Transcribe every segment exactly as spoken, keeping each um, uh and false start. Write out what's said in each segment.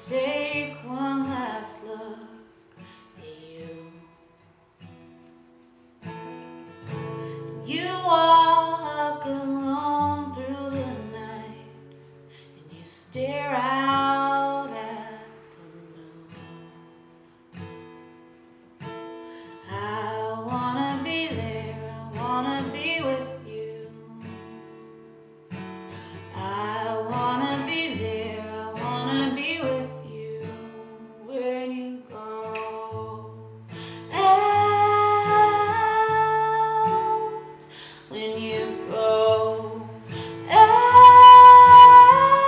take one last look at you. You walk alone through the night and you stare out at the moon. I wanna be there, I wanna be with you. I wanna be there, I wanna be with you when you go out, when you go out.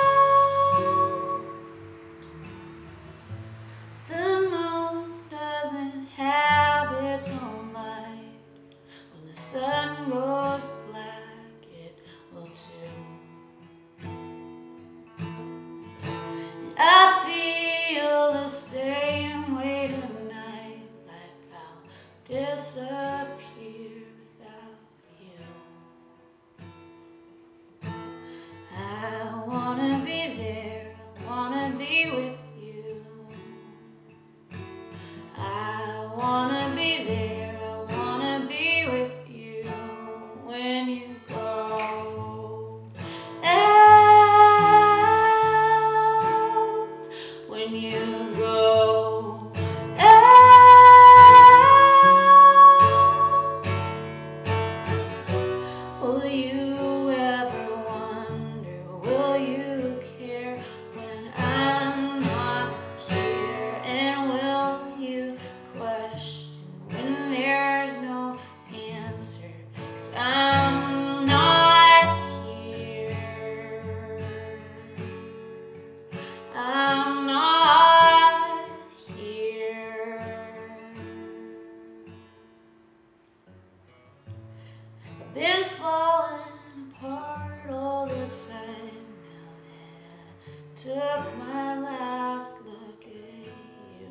The moon doesn't have its own light. When the sun goes black, it will too. I feel the same way tonight, like I'll disappear without you. I wanna be there, I wanna be with you. I wanna be there, I wanna be with you when you go out, when you go out. Will you ever wonder, will you care when I'm not here? And will you question when there's no answer? 'Cause I'm not here. I'm not here. I've been falling apart all the time now that I took my last look at you.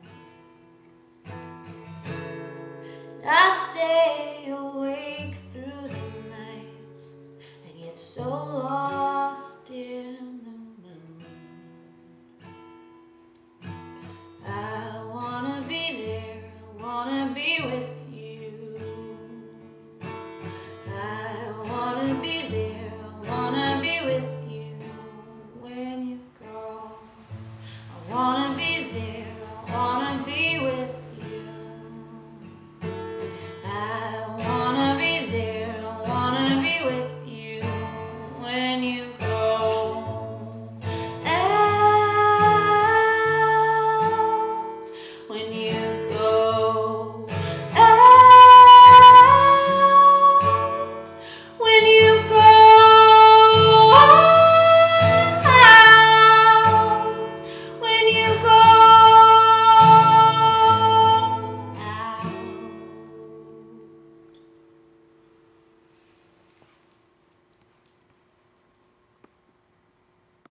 I stay awake through the nights and get so lost in the moon. I wanna be there, I wanna be with you. I wanna be there, I wanna be with you when you go. I wanna be there.